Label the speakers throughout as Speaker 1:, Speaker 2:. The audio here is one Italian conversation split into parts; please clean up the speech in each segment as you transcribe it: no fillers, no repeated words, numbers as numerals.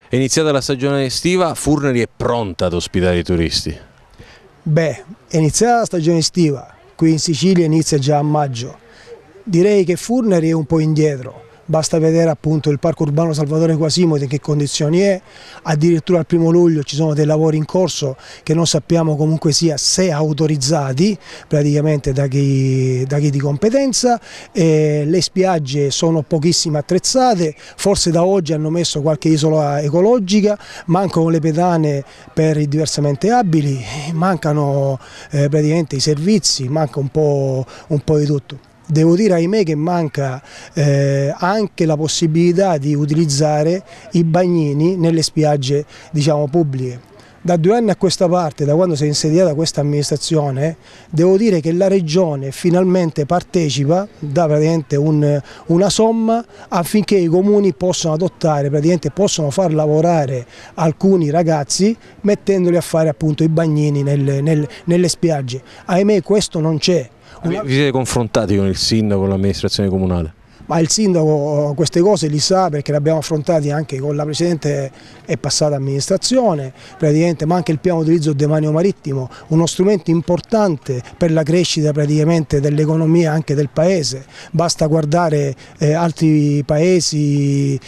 Speaker 1: È iniziata la stagione estiva, Furnari è pronta ad ospitare i turisti?
Speaker 2: Beh, è iniziata la stagione estiva, qui in Sicilia inizia già a maggio. Direi che Furnari è un po' indietro. Basta vedere appunto il parco urbano Salvatore Quasimodo in che condizioni è, addirittura al 1° luglio ci sono dei lavori in corso che non sappiamo comunque sia se autorizzati praticamente da chi di competenza, le spiagge sono pochissime attrezzate, forse da oggi hanno messo qualche isola ecologica, mancano le pedane per i diversamente abili, mancano praticamente i servizi, manca un po' di tutto. Devo dire, ahimè, che manca anche la possibilità di utilizzare i bagnini nelle spiagge, diciamo, pubbliche. Da 2 anni a questa parte, da quando si è insediata questa amministrazione, devo dire che la Regione finalmente partecipa, dà praticamente una somma affinché i comuni possano adottare, praticamente possono far lavorare alcuni ragazzi mettendoli a fare appunto i bagnini nelle spiagge. Ahimè, questo non c'è.
Speaker 1: Vi siete confrontati con il sindaco, con l'amministrazione comunale?
Speaker 2: Ma il sindaco queste cose li sa perché le abbiamo affrontate anche con la precedente e passata amministrazione, praticamente, ma anche il piano di utilizzo del demanio marittimo, uno strumento importante per la crescita praticamente dell'economia anche del paese. Basta guardare altri paesi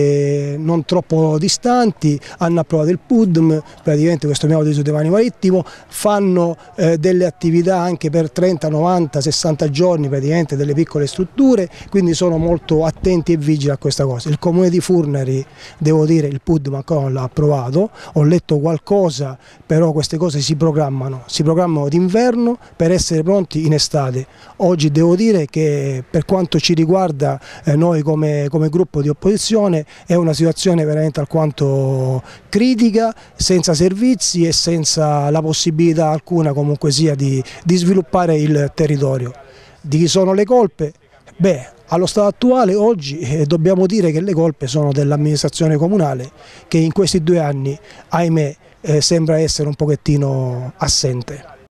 Speaker 2: non troppo distanti, hanno approvato il PUDM, praticamente questo piano di utilizzo del demanio marittimo, fanno delle attività anche per 30, 90, 60 giorni praticamente delle piccole strutture, quindi sono molto attenti e vigili a questa cosa. Il comune di Furnari, devo dire, il PUDM ancora non l'ha approvato, ho letto qualcosa, però queste cose si programmano d'inverno per essere pronti in estate. Oggi devo dire che per quanto ci riguarda noi come gruppo di opposizione è una situazione veramente alquanto critica, senza servizi e senza la possibilità alcuna comunque sia di sviluppare il territorio. Di chi sono le colpe? Beh, allo stato attuale oggi dobbiamo dire che le colpe sono dell'amministrazione comunale che in questi 2 anni, ahimè, sembra essere un pochettino assente.